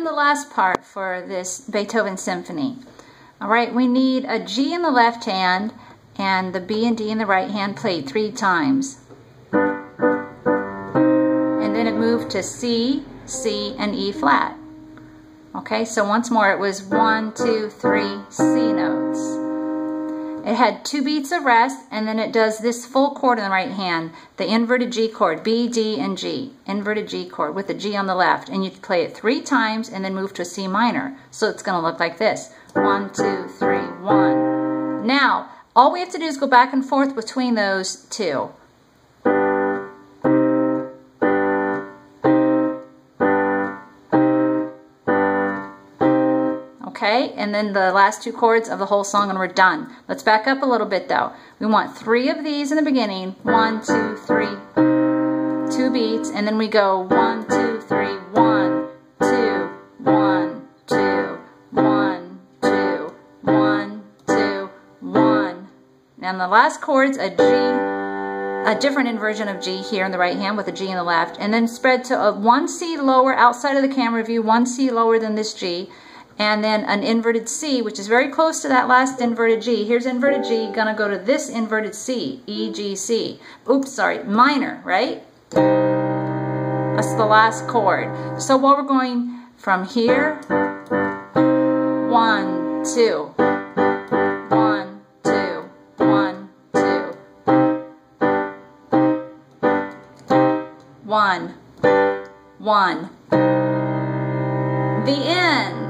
the last part for this Beethoven symphony. All right, we need a G in the left hand and the B and D in the right hand played 3 times. And then it moved to C, C, and E flat. Okay, so once more it was 1, 2, 3 C notes. It had 2 beats of rest, and then it does this full chord in the right hand, the inverted G chord, B, D, and G, inverted G chord with the G on the left, and you play it 3 times and then move to a C minor. So it's going to look like this, 1, 2, 3, 1. Now, all we have to do is go back and forth between those 2. Okay, and then the last 2 chords of the whole song and we're done. Let's back up a little bit though. We want 3 of these in the beginning. 1, 2, 3. 2 beats, and then we go 1, 2, 3, 1, 2, 1, 2, 1, 2, 1, 2, 1. Now in the last chord's a G, a different inversion of G here in the right hand with a G in the left, and then spread to a 1 C lower outside of the camera view, 1 C lower than this G, and then an inverted C, which is very close to that last inverted G. Here's inverted G, gonna go to this inverted C, E, G, C. Oops, sorry, minor, right? That's the last chord. So what we're going from here, 1, 2, 1, 2, 1, 2, 1, 1. The end.